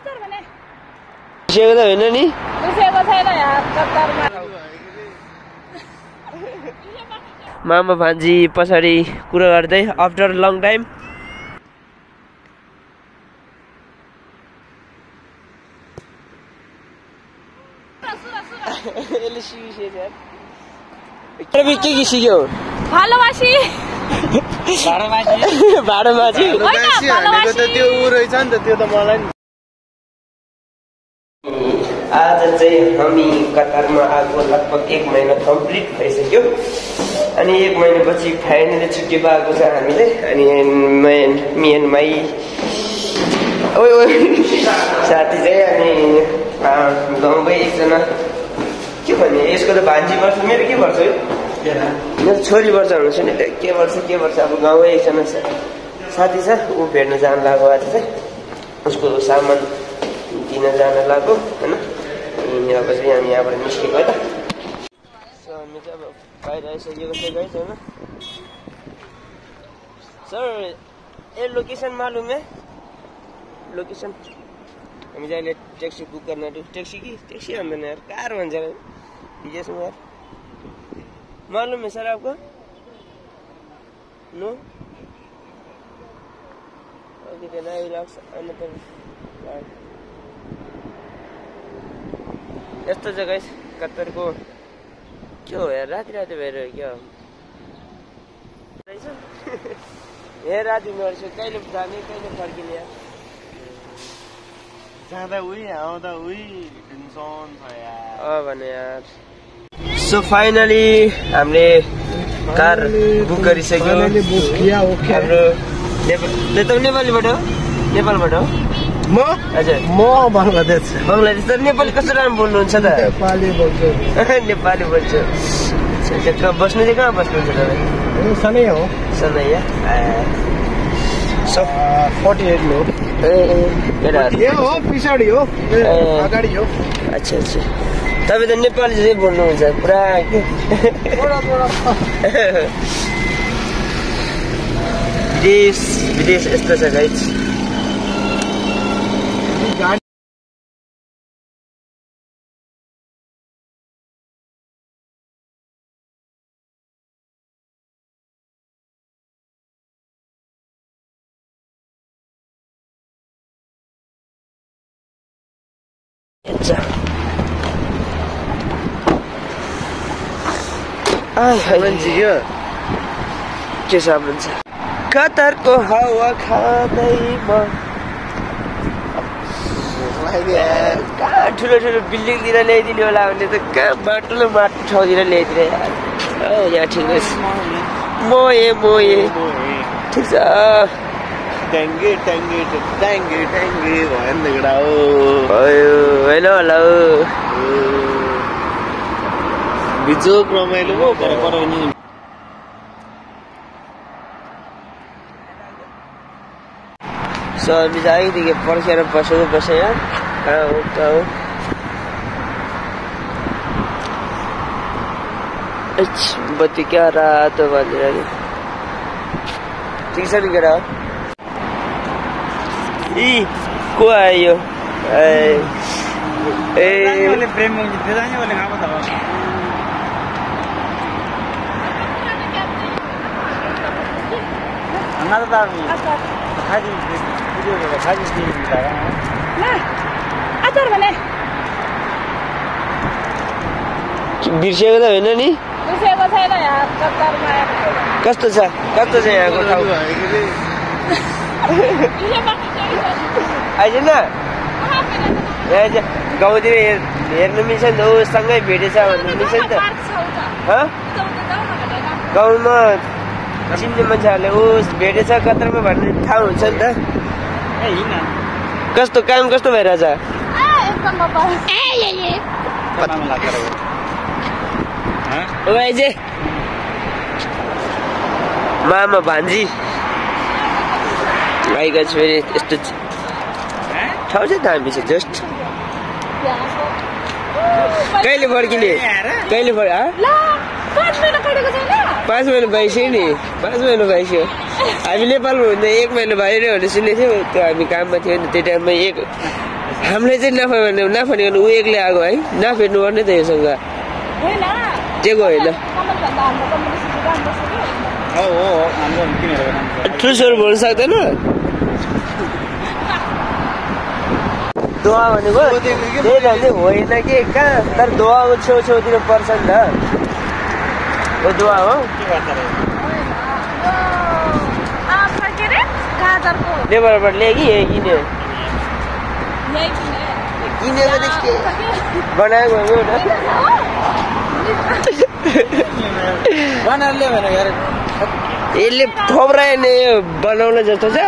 बिर्सेको त होइन नि मामा भान्जी पछाडि कुरा गर्दै आफ्टर लङ टाइम के सिक्यो भालोबासी भाडोमाझी त्यो उ रहेछ नि त त्यो त मलाई आज चाहिँ हामी कतारमा आएको लगभग 1 महिना कम्प्लिट भइसक्यो अनि 1 महिनापछि फाइनली छुट्टी पाएको छ हामीले अनि मी एन्ड माई साथी चाहिँ अनि गाउँकै एकजना के भन्ने यसको त भान्जी वर्ष मेरो के वर्ष है मेरो छोरी वर्ष हुनु छ नि के वर्ष अब गाउँकै एकजना साथी छ ऊ भेट्न जानु लाग्यो आज चाहिँ उसको सामान दिन जान लाग्यो होइन अनि अब चाहिँ हामी यहाँबाट निस्केको है त सो हामी चाहिँ अब बाहिर आइसकेको छ गाइस होइन सर ये लोकेसन मालूम है लोकेसन हामी चाहिँ अहिले ट्याक्सी बुक गर्न ट्याक्सी भन्दैन यार कार भन्छ विदेशमा यार मालूम है सर आपको no okay then I will ask another यस्तो जग्गा कतारको के हो यार राति भएर क्या रहेछ यहाँ राति नर्छु कहिले जाने कहिले फर्किने यार जाँदा उही आउँदा उही टेन्सन छ यार भने यार सो फाइनली हामीले कार बुक गरिसक्यो हाम्रो नेपालीबाट हो म हजुर म बङ्गलादेश त नेपाली कस्तो राम्रो बोल्नुहुन्छ त नेपाली बोल्छु बस्नु चाहिँ कहाँ बस्नुहुन्छ तपाईँ सनै हो सनैया सो 48 हो ए हो पछाडि हो अगाडि हो अच्छा तपाईँ त नेपाली चाहिँ बोल्नुहुन्छ पुरा विदेश यस्तो छ गाइस के सामान छ कतारको हावा खाँदै कहाँ ठुलो बिल्डिङतिर ल्याइदिने होला भने त कहाँ माटो ठाउँतिर ल्याइदिने यार यहाँ ठिक छ मोए ठिक छ ट्याङ्गे हेलो बिजोक रमाइलो हो पर नि सो हामी आइदेखि पर्खेर बसेको यहाँ कहाँ हो बत्ती क्या रातो भनेर नि ठिक छ नि केटा को आयो बिर्सेको त होइन नि कस्तो छ यहाँको ठाउँ आइज न यहाँ गाउँतिर हेर्नु मिल्छ नि त ऊसँगै भेटेछ भन्नु मिल्छ नि त गाउँमा चिन्ने मान्छेहरूले ऊ भेटेछ कतारमा भन्ने थाहा हुन्छ नि त कस्तो काम कस्तो भइरहेछ मामा भान्जी आइगा छु फेरि यस्तो ठाउँ चाहिँ दामी छ जस्ट कहिले फर्किने 5 महिना भइसक्यो नि 5 महिना भइसक्यो हामी नेपालमा हुँदा 1 महिना भइरह्यो भने सुनेको थियौँ त्यो हामी काममा थियो नि त्यो टाइममा हामीले चाहिँ नफाने नफानेको ऊ एक्लै आएको है नफेर्नु पर्ने त योसँग दिएको होइन ठुल्सोहरू बोल्नु सक्दैन दोहा भनेको त्यही त होइन कि कहाँ तर दोहाको छेउछेउतिर पर्छ नि त यो दोहा हो लेबरबाट ल्याए कि यही किन्यो किनेको त के बनाएको एउटा यसले थोप्रायो नि यो बनाउन जस्तो छ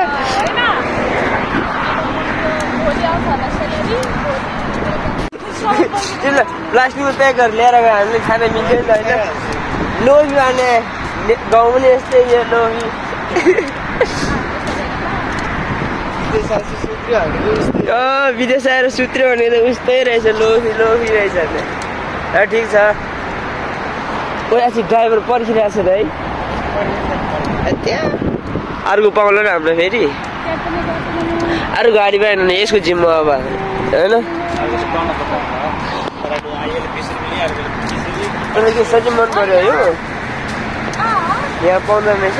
त्यसलाई प्लास्टिकको प्याकहरू ल्याएर हामीले खान मिल्थ्यो नि त होइन लोभी भने गाउँ पनि यस्तै यो लोभी विदेश आएर सुत्र्यो भने त उस्तै रहेछ लोभी लोभी रहेछ ठिक छ ड्राइभर पर्खिरहेको छ त है त्यहाँ अर्को पाउला न हाम्रो फेरि अरू गाडी पाएन भने यसको जिम्मा अब होइन के सच्चै मन पर्यो यो यहाँ पाउँदैन रहेछ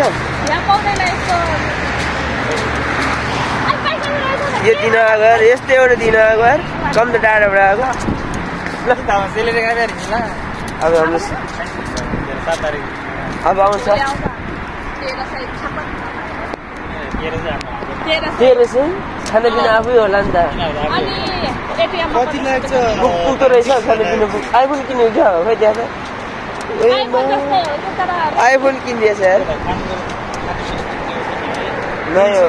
यो दिन आएको यस्तै एउटा दिन आएको कम त टाढाबाट आएको अब आउँछ 1300 खानापिना आफै होला नि त पुग्दो रहेछ खानापिना आइफोन किनेको थियो खै त्यहाँ त आइफोन किनिदिएछ यार नयाँ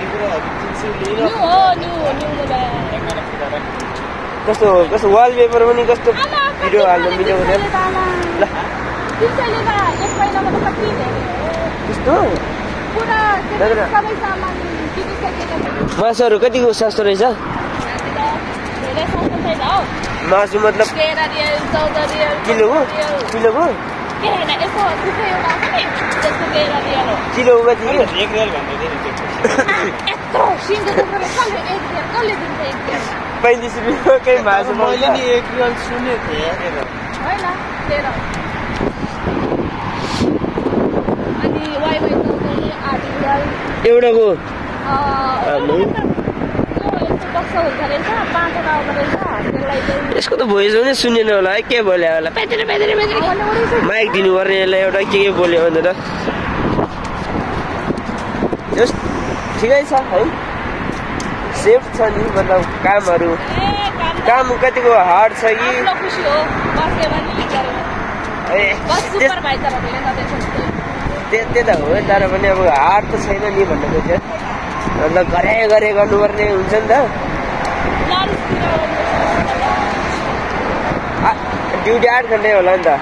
कस्तो कस्तो वालपेपर पनि कस्तो भिडियो हाल्नु मिल्यो हुँदैन ल त्यस्तो मासुहरू कतिको सस्तो रहेछ मासु मतलब किलोको किलोको किलोको कति 35 रुपियाँ कहीँ मासु मैले नि 1 रियल सुनेको थिएँ एउटाको यसको त भोइस पनि सुनेन होला है के बोल्यो होला माइक दिनु पर्ने यसलाई एउटा के बोल्यो भने त ठिकै छ है सेफ छ नि मतलब कामहरू काम कतिको हार्ड छ कि त्यही त हो तर पनि अब हार्ड त छैन नि भन्नु खोज्यो मतलब गरे गरे गर्नुपर्ने हुन्छ नि त ड्युटी 8 घन्टा होला नि त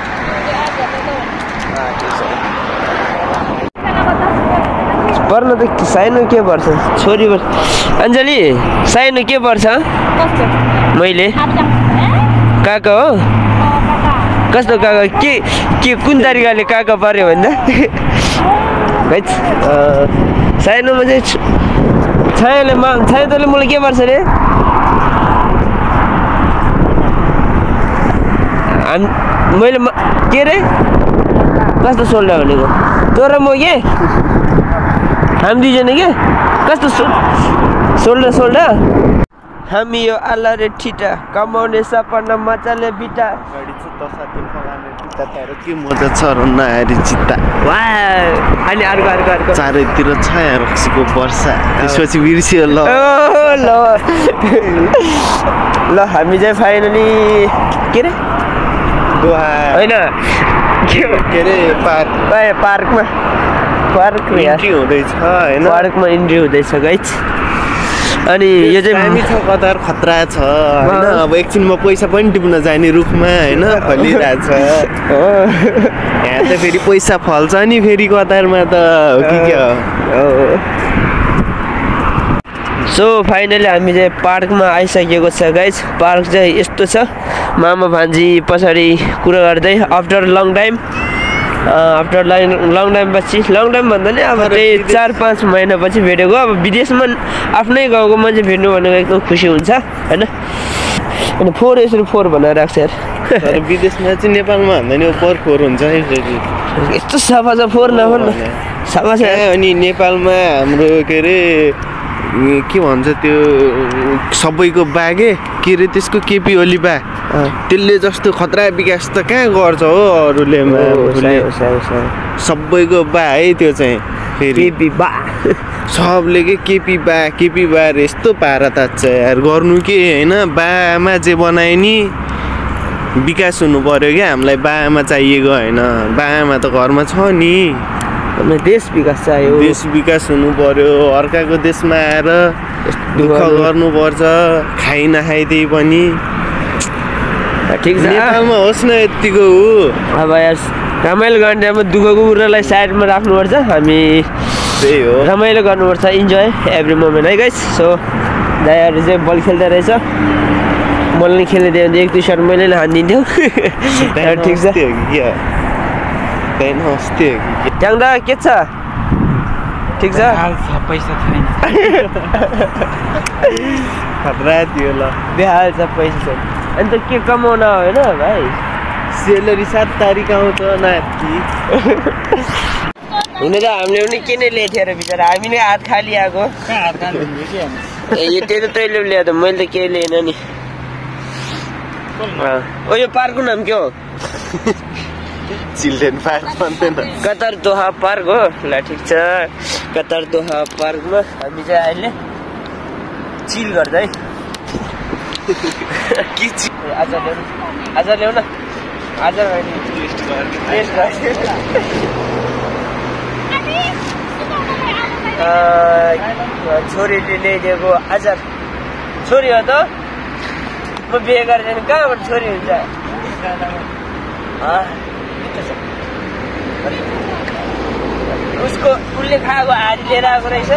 पर्न त साइनो के पर्छ छोरी पर्छ अञ्जली साइनो के पर्छ मैले काका हो कस्तो काका के कुन तरिकाले काका पर्यो भन्दा साइनोमा चाहिँ छायाले तैँले मलाई के पर्छ रे मैले के रे कस्तो सोल्डा भनेको तँ र म के हामी दुईजना के कस्तो सोल्डा हामी यो आल्ला रे ठिटा कमाउने सपना मजाले बिटा के मजा छ र नआरी चित्ता अनि अर्को चारैतिर छाया रक्सीको वर्षा त्यसपछि बिर्सियो ल ल हामी चाहिँ फाइनली के रे होइन के रे पार्कमा हुँदैछ होइन पार्कमा इन्ट्री हुँदैछ गाइज अनि यो चाहिँ हामी छ कतार खतरा छ होइन अब एकछिनमा पैसा पनि टिप्न जाने रुखमा होइन फलिरहेछ यहाँ त फेरि पैसा फल्छ नि फेरि कतारमा त हो कि क्या हो सो फाइनली हामी चाहिँ पार्कमा आइसकेको छ गाइज पार्क चाहिँ यस्तो छ मामा भान्जी पछाडि कुरा गर्दै after long time after long टाइमपछि लङ टाइम भन्दा नि अब त्यही 4-5 महिनापछि भेटेको अब विदेशमा आफ्नै गाउँको मान्छे भेट्नु भनेको एकदम खुसी हुन्छ होइन अनि 4 यसरी 4 भनेर राख्छ यार तर विदेशमा चाहिँ नेपालमा भन्दा नि 4 हुन्छ है फेरि यस्तो सफा छ 4 नभन सफा छ अनि नेपालमा हाम्रो के अरे के भन्छ त्यो सबैको बागे के अरे त्यसको केपी ओली बा त्यसले जस्तो खतरा विकास त कहाँ गर्छ हो अरूले सबैको बा है त्यो चाहिँ फेरि केपी बा सबले के केपी बा यस्तो पारा ताच्छ यार गर्नु के होइन बाआमा जे बनाए नि विकास हुनु पर्यो क्या हामीलाई बाआमा चाहिएको होइन बाआमा त घरमा छ नि देश विकास चाहियो देश विकास हुनु पर्यो अर्काको देशमा आएर दुःख गर्नुपर्छ खाइ नखाइ त्यही पनि ठिक छ नेपालमा होस् न यतिको हो अब यार रमाइलो गर्ने टाइममा दुःखको कुरालाई साइडमा राख्नुपर्छ हामी त्यही हो रमाइलो गर्नुपर्छ इन्जोय एभ्री मोमेन्ट है गाइस सो दाइहरू चाहिँ बल खेल्दै रहेछ मैले नि खेलिदियो भने 1-2 सर्ट मैले नै हानिदिन्थ्यो ठिक छ त्यहाँ दा के छ ठिक छ पैसा छैन खतरा थियो ल बेहाल छ पैसा छैन अनि त के कमाउन होइन भाइ सेलरी 7 तारिक आउँछ नाति हुन त हामीले पनि के नै ल्याएको थियो र बिचरा हामी नै हात खाली आएको त्यो त तैँले ल्यायो त मैले त केही लिएन नि ओ यो पार्कको नाम के हो चिल्ड्रेन पार्क भन्दैन कतार दोहा पार्क हो ल ठिक छ कतार दोहा पार्कमा हामी चाहिँ अहिले चिल गर्छ है आज ल्याउ न आज छोरीले ल्याइदिएको अचार छोरी हो त म बिहे गरेर जाने कहाँबाट छोरी हुन्छ उसको उसले खाएको हारी लिएर आएको रहेछ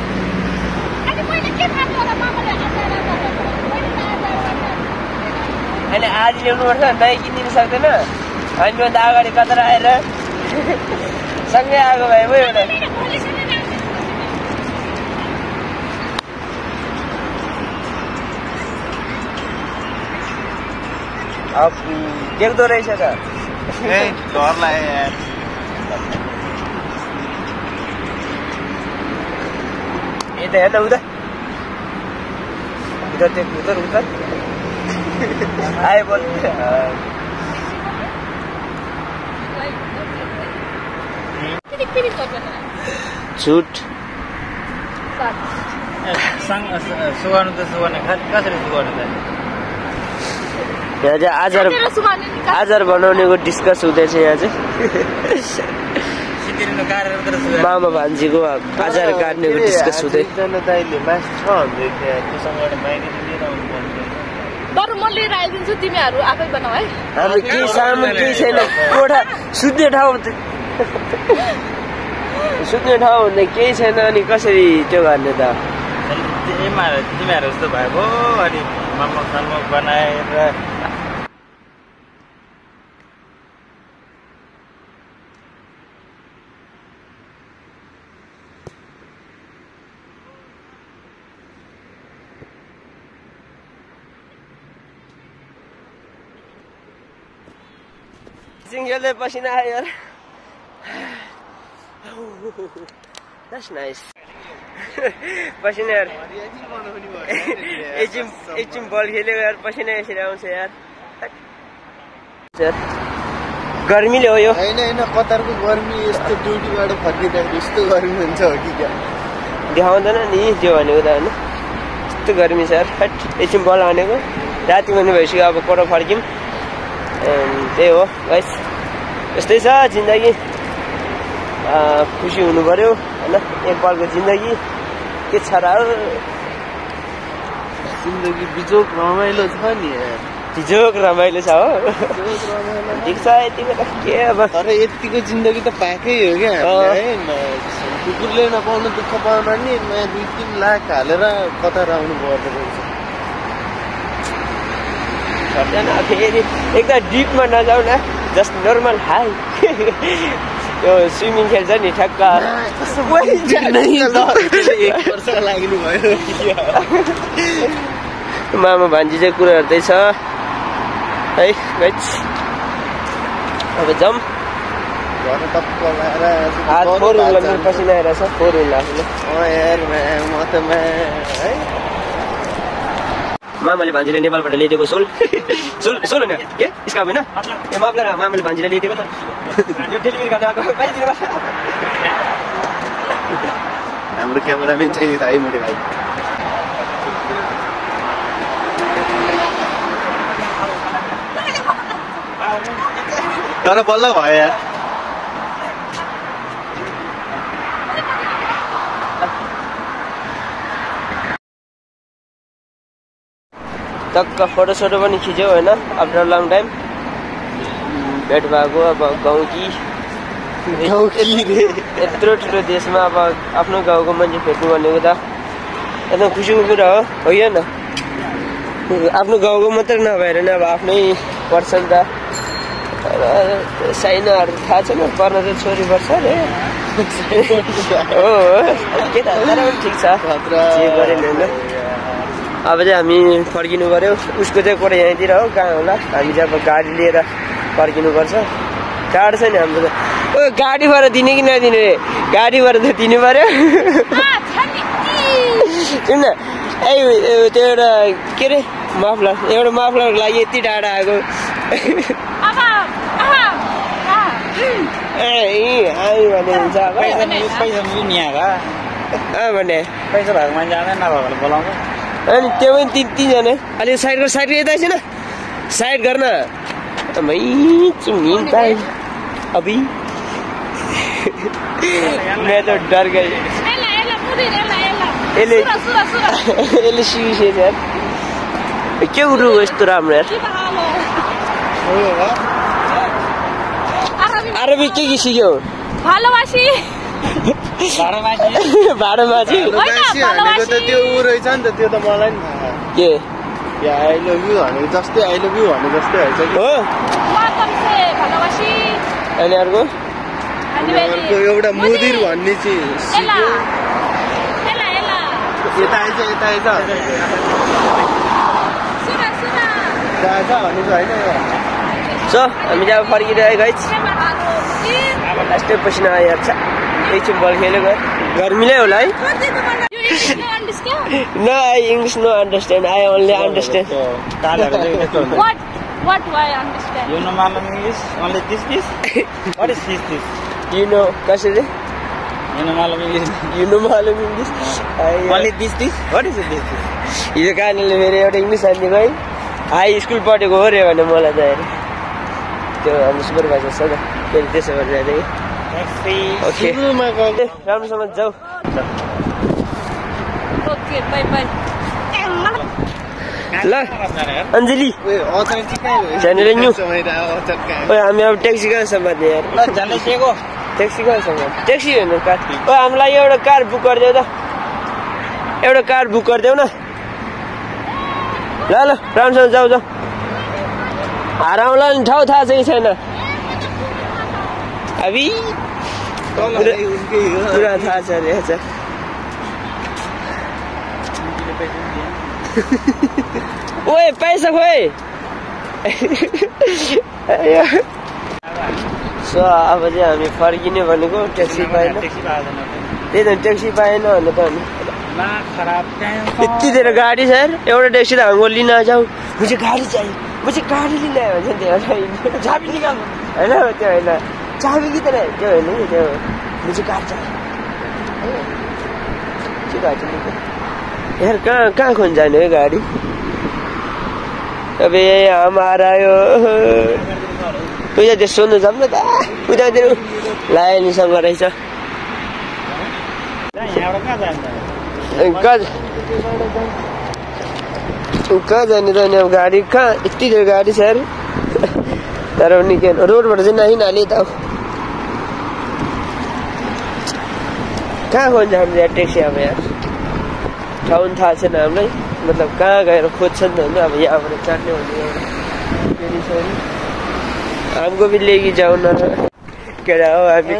अहिले आधी ल्याउनुपर्छ नयाँ किनिदिनु सक्दैन हामीभन्दा अगाडि कता आएर सँगै आएको भए पो एउटा देख्दो रहेछ त डर लाग्यो यार यता हेर्न उता उता आयो बोल छुट सुगाउनु त सुगाउने कसरी सुगाउनु त यहाँ चाहिँ आजार बनाउनेको डिस्कस हुँदैछ यहाँ चाहिँ मामा भान्जीको आजार काट्नेको डिस्कस हुँदै दाइले मासु छ भन्दै थियो त्योसँग माइने लिएर आउनु पर्छ बरु म लिएर आइदिन्छु तिमीहरू आफै बनाऊ है हाम्रो केही सामान केही छैन कोठा सुत्ने ठाउँ भन्दा केही छैन अनि कसरी त्यो गर्ने त तिमीहरू जस्तो भएको अनि मोमो बनाएर सिंगलले पसिना आयो यार That's nice. पसिना यार एकछिन बल खेलेको यार पसिना यसरी आउँछ यार गर्मीले हो यो होइन कतारको गर्मी यस्तो ड्युटीबाट फर्किँदाखेरि यस्तो गर्मी हुन्छ हो कि क्या देखाउँदैन नि त्यो भनेको त होइन यस्तो गर्मी छ यार एकछिन बल हानेको राति पनि भइसक्यो अब कोठा फर्क्यौँ त्यही हो गाइस यस्तै छ जिन्दगी खुसी हुनु पर्यो होइन एकपलको जिन्दगी के छ र जिन्दगी बिजोक रमाइलो छ नि बिजोक रमाइलो छ हो ठिक छ यतिको त के अब तर यतिको जिन्दगी त पाएकै हो क्या कुकुरले नपाउनु दुःख पाउन नि नयाँ 2-3 लाख हालेर कता आउनु पर्दो रहेछ फेरि एकदम डिपमा नजाऊ न जस्ट नर्मल हाई यो स्विमिङ खेल्छ नि ठ्याक्क मामा भान्जी चाहिँ कुरा गर्दैछ है गाइस अब जाऊँ हात फोर व्हिलर पसिना आइरहेछ फोर व्हिलर आफूले मामाले भान्जीले नेपालबाट ल्याइदिएको सोल सोल सोल होइन के स्काप होइन ए माफलाई मामाले भान्जीले ल्याइदिएको त यो डेलिभरी गर्न आएको पाइदिनु पर्छ हाम्रो क्यामेराम्यान चाहिँ त आइमुटे भाइ तर बल्ल भयो यार टक्क फोटोसोटो पनि खिच्यो होइन आफ्टर लङ टाइम भेट भएको अब गाउँकी यत्रो ठुलो देशमा अब आफ्नो गाउँको मान्छे भेट्नु भनेको त एकदम खुसीको कुरा हो होइन आफ्नो गाउँको मात्रै नभएर नि अब आफ्नै पर्छ नि त साइनाहरू थाहा छैन पर्न चाहिँ छोरी पर्छ अरे हो के त पनि ठिक छ जे गरे नि होइन अब चाहिँ हामी फर्किनु पर्यो उसको चाहिँ कोही यहीँतिर हो कहाँ होला हामी चाहिँ अब गाडी लिएर फर्किनुपर्छ टाढो छ नि हाम्रो त ओ गाडीबाट दिने कि नदिने रे गाडीबाट त दिनु पर्यो सुन न ए त्यो एउटा के अरे माफलर एउटा माफलरको लागि यति टाढा आएको आयो भने हुन्छ भने पैसा भएको मान्छे आउँदैन नभएको बोलाउँछ अनि त्यो पनि तिनजना अलिक साइड यता छैन साइड गर्न अभी मैं तो डर गई यसले सिकिसकेछ यार के उठु यस्तो राम्रो यार अरबी के सिक्यौ भालोबासी भाडोमाझी भनेको त त्यो ऊ रहेछ नि त त्यो त मलाई नि थाहा के आई लभ यु भनेको जस्तै आई लभ यु भने जस्तै हैछ कि हो अनि अर्को एउटा मुदिर भन्ने चाहिँ यता आइज भने होइन सो हामी चाहिँ अब फर्किरहेको है लास्टै पसिना आइहाल्छ एकछिन बल खेलेको गर्मीले होला है No, I English no understand. I only understand. What do I understand? You know Malam English? Only this? What is this? You know, कसरी? You know Malam English? You know Malam English? Only this? What is this? यो कारणले मेरो एउटा English हान्दिएको है high school पढेको हो रे भने मलाई चाहिँ त्यो हाम्रो सुपरभाइजर छ त फेरि त्यसो गरेर ओके राम्रोसँग जाऊ Okay, bye. ल अञ्जली जानेर न्यू हामी अब ट्याक्सी कहाँ समात्ने यार ट्याक्सी कहाँ समात्ने ट्याक्सी होइन कार हामीलाई एउटा कार बुक गरिदेऊ त एउटा कार बुक गरिदेऊ न ल राम्रोसँग जाऊ हराउँला नि ठाउँ थाहा छ कि छैन अभी पुरा थाहा छ अरे ओए पैसा खोइ सो अब चाहिँ हामी फर्किने भनेको ट्याक्सी पाएन त्यही त ट्याक्सी पाएन भन्नु त यति धेरै गाडी छ यार एउटा ट्याक्सी त हाम्रो लिन जाऊ मुझे गाडी चाहियो मुझे गाडी लिन आयो भन्छ नि त्यो चाबी निकाल होइन त्यो होइन चाबी कि त त्यो होइन नि त्यो मुझे गाडी चाहियो के भएको यार कहाँ खोज्न जाने हो गाडी अब हमारा यो उता सोध्नु जाऊँ न त उतातिर लाइनीसँग रहेछ कहाँ जाने त नि अब गाडी कहाँ यति धेरै गाडी छ यार तर पनि के रोडबाट चाहिँ नहिनाले त कहाँ खोज्न जाने यार ट्याक्सी अब यार ठाउँ थाहा छैन हामीलाई मतलब कहाँ गएर खोज्छ नि त होइन अब यहाँबाट चढ्ने भन्ने एउटा फेरि छ नि हमको भी लेके जाओ न केटा हो हामी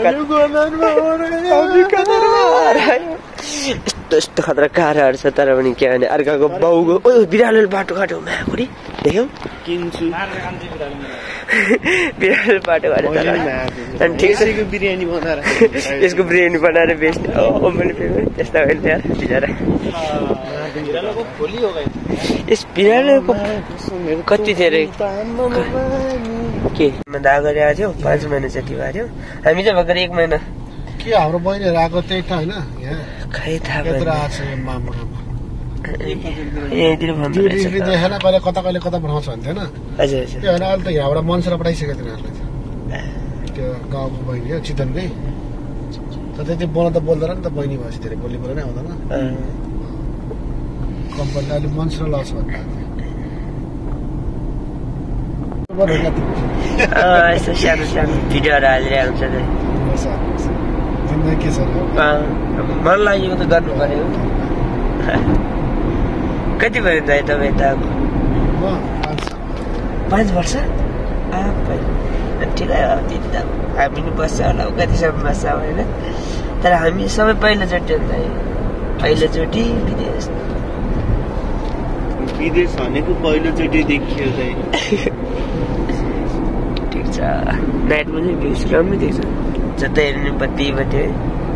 यस्तो खतरा कारहरू छ तर पनि के भने अर्काको बाउको ओ बिरालोले बाटो काट्यो माकुरी देख्यौ किन्छु बिरालो बाटो काट्यो अनि ठिक छ बिरयानी बनाएर यसको बिरयानी बनाएर बेच्ने ओ मैले फेरि त्यस्ता होइन यार बिचरा यस बिरालोको कति धेरै के दाग गरेको थियो 5 महिना जति भयो थियो हामी चाहिँ भर्खर 1 महिना के हाम्रो बहिनीहरू आएको त्यही त होइन खै थाहा देखेन कहिले कता बनाउँछ भन्थ्यो होइन हजुर हजुर त्यो होइन अहिले त यहाँबाट मन्सरा पठाइसक्यो तिनीहरूलाई त्यो गाउँको बहिनी हो चितनकै त त्यति बोल्न त बोल्दैन नि त बहिनी भएपछि धेरै बोल्ने बोल्नै आउँदैन कम्पनीले अहिले मन्सरा लस भन्दा यस्तो सानो सानो भिडियोहरू हालेर आउँछ जिन्दगी के छ मन लागेको त गर्नु पर्यो कति भयो त तपाईँ त 5 वर्ष ठिकै हो त्यति त हामी नि बस्छ होला कतिसम्म बस्छ होइन तर हामी सबै पहिलोचोटि अन्त पहिलोचोटि विदेश भनेको पहिलोचोटि देखियो ठिक छ नाइटमा चाहिँ भ्युज राम्रो देख्छ जता हेर्ने बत्ती बत्ती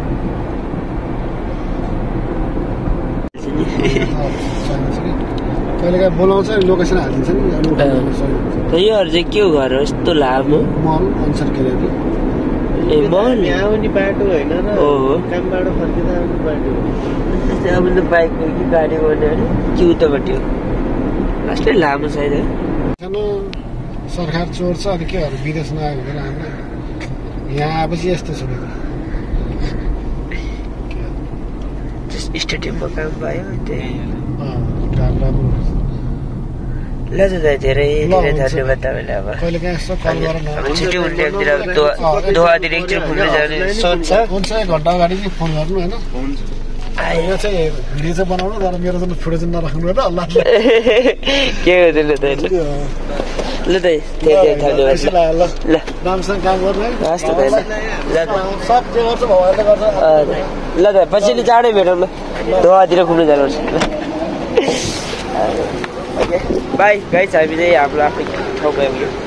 कहिलेकाहीँ बोलाउँछ लोकेसन हालिदिन्छ नि योहरू चाहिँ के हो घर हो यस्तो लामो मल अनुसार के अरे ए मल आउने बाटो होइन र कामबाट फर्किँदा आउने बाटो अब त बाइकको कि गाडी गर्ने होइन कि उतापट्टि हो लास्टै लामो छैन सानो सरकार चोर छ अनि केहरू विदेश नआएको हुँदैन हामीलाई यहाँ आएपछि यस्तो छ स्टेडियममा काम भयो त्यही राम्रो ल धेरै धेरै धन्यवाद तपाईँलाई अब कहिलेकाहीँ यसो कल गर न छिटो उन्नतिर दोहातिर एकचोटि घुम्नु जाने सोच छ हुन्छ 1 घन्टा अगाडि चाहिँ फोन गर्नु होइन यहाँ चाहिँ भिडियो चाहिँ बनाउनु तर मेरो चाहिँ फुटेज नराख्नु होइन अल्लाह के हुँदैन त ल त धेरै धन्यवाद ल राम्रोसँग काम गर्नु है हस् त सब जे गर्छ भगवान्ले गर्छ ल त पछिल्लो चाँडै भेटौँ ल दोहातिर घुम्नु जानुपर्छ ल बाई गाइस हामी चाहिँ हाम्रो आफ्नो ठाउँमा